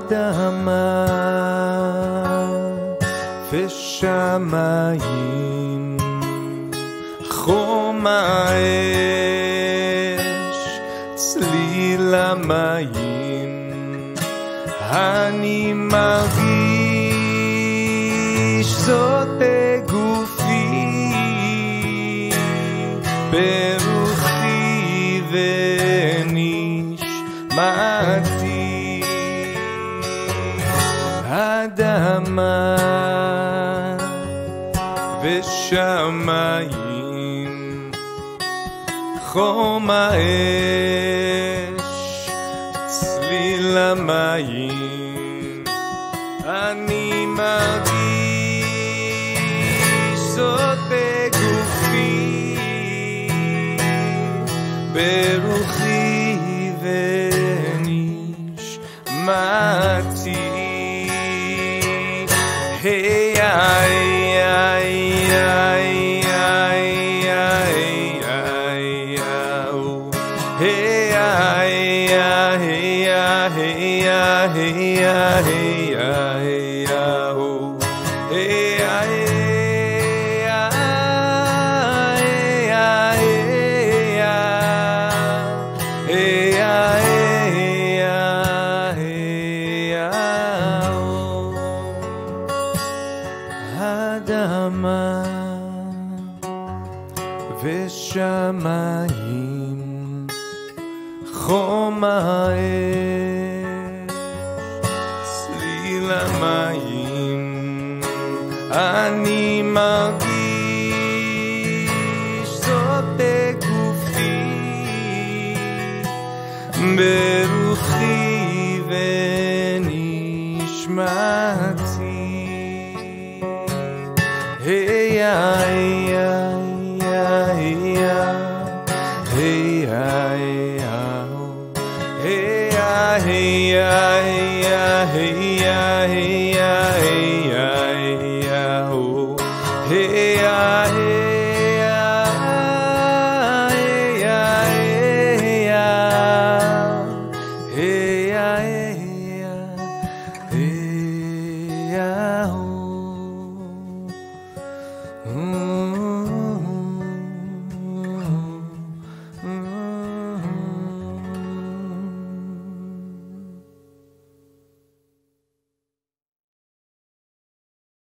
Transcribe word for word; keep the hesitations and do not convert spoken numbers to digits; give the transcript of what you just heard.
Adama Veshamayim חום האש צליל המים אני מרגיש זאת בגופי ברוחי ונשמתי אדמה ושמיים חום האש צליל המים אני מרגיש זאת בגופי ברוחי ונשמתי היי היי היי אדמה ושמיים חום האש צליל המים אני מרגיש זאת בגופי ברוחי ונשמתי היי היי היי היי Mm-hmm.